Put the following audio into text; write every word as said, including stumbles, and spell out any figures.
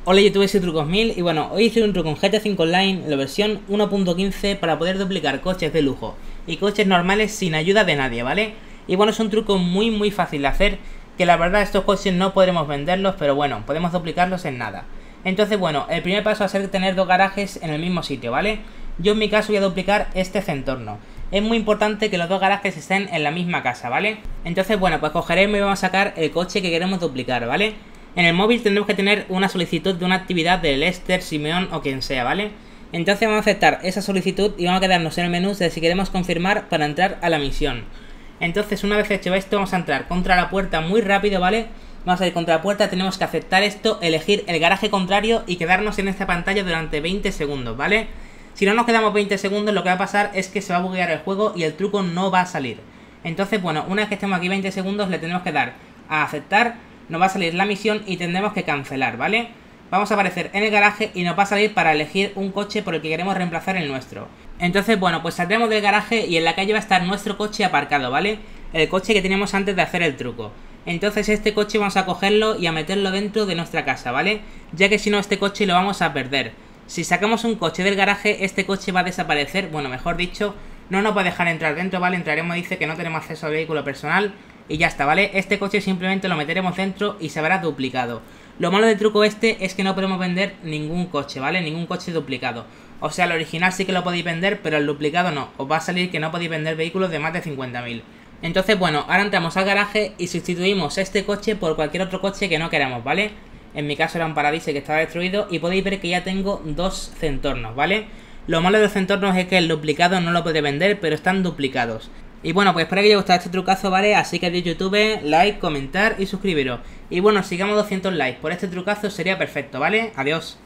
Hola YouTube, soy Trucos mil y bueno, hoy hice un truco en G T A cinco Online, la versión uno punto quince, para poder duplicar coches de lujo y coches normales sin ayuda de nadie, ¿vale? Y bueno, es un truco muy muy fácil de hacer, que la verdad estos coches no podremos venderlos, pero bueno, podemos duplicarlos en nada. Entonces bueno, el primer paso va a ser tener dos garajes en el mismo sitio, ¿vale? Yo en mi caso voy a duplicar este Zentorno. Es muy importante que los dos garajes estén en la misma casa, ¿vale? Entonces bueno, pues cogeremos y vamos a sacar el coche que queremos duplicar, ¿vale? En el móvil tendremos que tener una solicitud de una actividad de Lester, Simeón o quien sea, ¿vale? Entonces vamos a aceptar esa solicitud y vamos a quedarnos en el menú de si queremos confirmar para entrar a la misión. Entonces una vez hecho esto vamos a entrar contra la puerta muy rápido, ¿vale? Vamos a ir contra la puerta, tenemos que aceptar esto, elegir el garaje contrario y quedarnos en esta pantalla durante veinte segundos, ¿vale? Si no nos quedamos veinte segundos, lo que va a pasar es que se va a buguear el juego y el truco no va a salir. Entonces bueno, una vez que estemos aquí veinte segundos le tenemos que dar a aceptar. Nos va a salir la misión y tendremos que cancelar, ¿vale? Vamos a aparecer en el garaje y nos va a salir para elegir un coche por el que queremos reemplazar el nuestro. Entonces, bueno, pues saldremos del garaje y en la calle va a estar nuestro coche aparcado, ¿vale? El coche que teníamos antes de hacer el truco. Entonces este coche vamos a cogerlo y a meterlo dentro de nuestra casa, ¿vale? Ya que si no este coche lo vamos a perder. Si sacamos un coche del garaje, este coche va a desaparecer, bueno, mejor dicho, no nos va a dejar entrar dentro, ¿vale? Entraremos, dice que no tenemos acceso al vehículo personal. Y ya está, ¿vale? Este coche simplemente lo meteremos dentro y se verá duplicado. Lo malo del truco este es que no podemos vender ningún coche, ¿vale? Ningún coche duplicado. O sea, el original sí que lo podéis vender, pero el duplicado no. Os va a salir que no podéis vender vehículos de más de cincuenta mil. Entonces, bueno, ahora entramos al garaje y sustituimos este coche por cualquier otro coche que no queramos, ¿vale? En mi caso era un Paradise que estaba destruido y podéis ver que ya tengo dos Zentornos, ¿vale? Lo malo de los Zentornos es que el duplicado no lo puede vender, pero están duplicados. Y bueno, pues espero que os haya gustado este trucazo, ¿vale? Así que de YouTube, like, comentar y suscribiros. Y bueno, sigamos doscientos likes por este trucazo, sería perfecto, ¿vale? Adiós.